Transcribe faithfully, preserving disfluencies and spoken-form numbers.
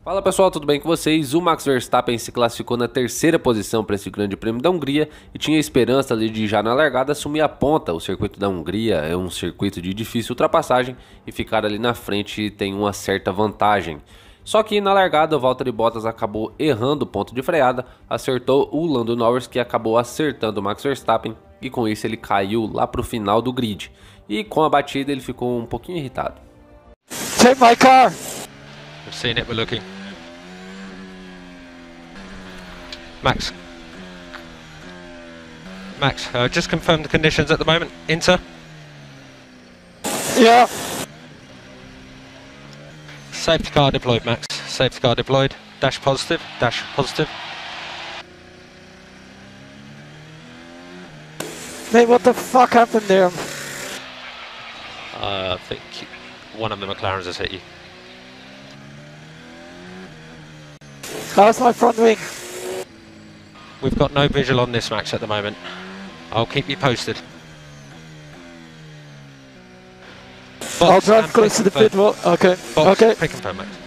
Fala pessoal, tudo bem com vocês? O Max Verstappen se classificou na terceira posição para esse grande prêmio da Hungria e tinha esperança ali de já na largada assumir a ponta. O circuito da Hungria é um circuito de difícil ultrapassagem e ficar ali na frente tem uma certa vantagem. Só que na largada o Valtteri Bottas acabou errando o ponto de freada, acertou o Lando Norris, que acabou acertando o Max Verstappen e com isso ele caiu lá para o final do grid. E com a batida ele ficou um pouquinho irritado. Take my car! We've seen it, we're looking. Max. Max, uh, just confirm the conditions at the moment. Inter? Yeah. Safety car deployed, Max. Safety car deployed. Dash positive, dash positive. Mate, what the fuck happened there? Uh, I think one of the McLarens has hit you. How's my front wing? We've got no visual on this, Max, at the moment. I'll keep you posted. I'll drive close to the pit wall. Okay. Box, Okay. pre-confirm, Max.